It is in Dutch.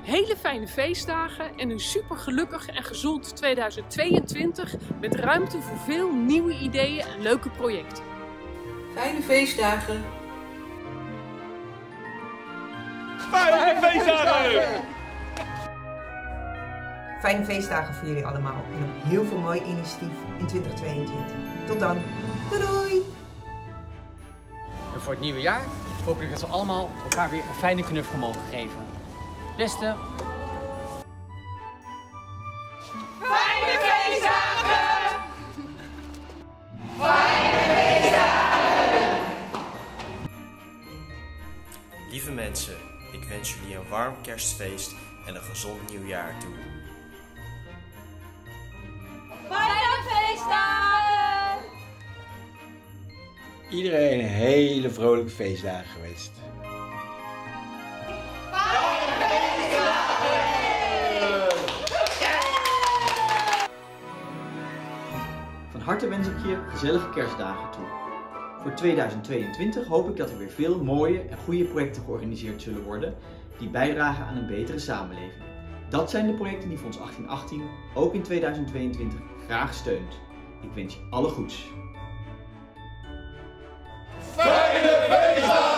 hele fijne feestdagen en een super gelukkig en gezond 2022 met ruimte voor veel nieuwe ideeën en leuke projecten. Fijne feestdagen! Fijne feestdagen! Fijne feestdagen voor jullie allemaal en ook heel veel mooi initiatief in 2022. Tot dan. Doei doei! En voor het nieuwe jaar hoop ik dat we allemaal elkaar weer een fijne knuffel mogen geven. Beste. Fijne feestdagen! Fijne feestdagen! Lieve mensen, ik wens jullie een warm kerstfeest en een gezond nieuwjaar toe. Fijne feestdagen! Iedereen hele vrolijke feestdagen geweest. Van harte wens ik je gezellige kerstdagen toe. Voor 2022 hoop ik dat er weer veel mooie en goede projecten georganiseerd zullen worden die bijdragen aan een betere samenleving. Dat zijn de projecten die Fonds 1818 ook in 2022 graag steunt. Ik wens je alle goeds. Fijne feestdagen!